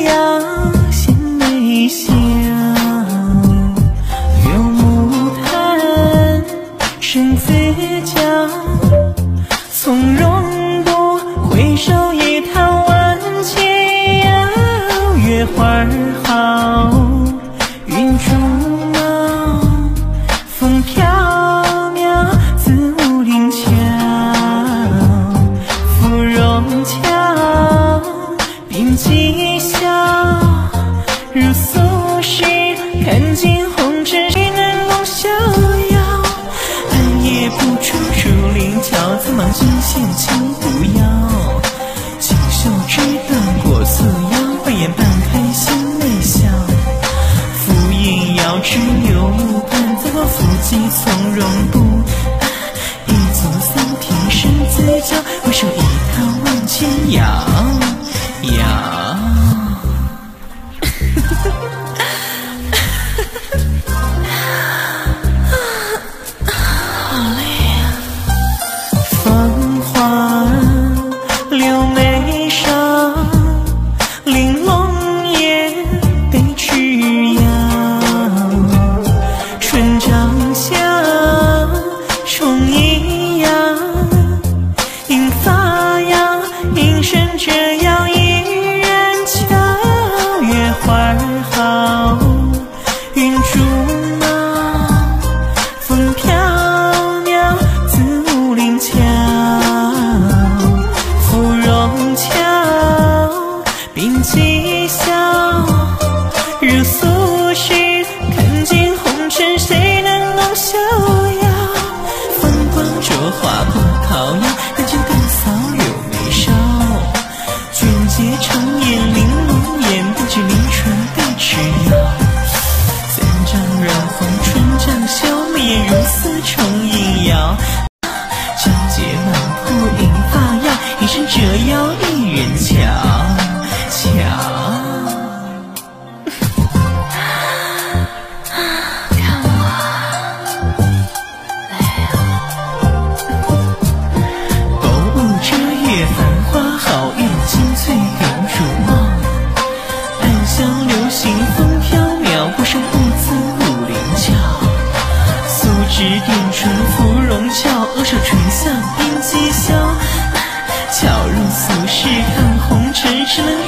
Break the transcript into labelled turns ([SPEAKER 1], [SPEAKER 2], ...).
[SPEAKER 1] 阳显美笑，柳木檀生自娇，从容不回首一叹万千遥。月花儿好，云竹茂，风飘渺自武陵桥。芙蓉桥，并寄笑，如苏轼看尽红尘，谁能共逍遥？暗夜不出竹林桥，怎忙尽显情不要。锦绣之段过素腰，半掩半开心微笑。浮云遥知柳木畔，怎么抚肌从容不一足三天生自娇，回首一叹万千遥。好累啊！芳华柳眉梢，玲珑眼被曲腰。春帐下虫一样，银发扬，音声这样一人俏。月花儿好，云竹茂，风飘渺自武陵桥。芙蓉桥，并寄笑，如苏轼看尽红尘，谁能共逍遥？风光灼花不桃夭，但见淡扫柳眉梢。卷睫长眼玲珑眼，不知离春被吃药。三丈软红春帐笑，眉眼如丝虫萦摇。皎洁满铺银发耀，一身折腰一人瞧。看我累了。薄雾遮月繁花好，玉金翠云竹茂。暗香流行风飘渺，不胜不自武陵桥。素指点唇芙蓉俏，额首垂下并寄笑。巧如苏轼看红尘，只能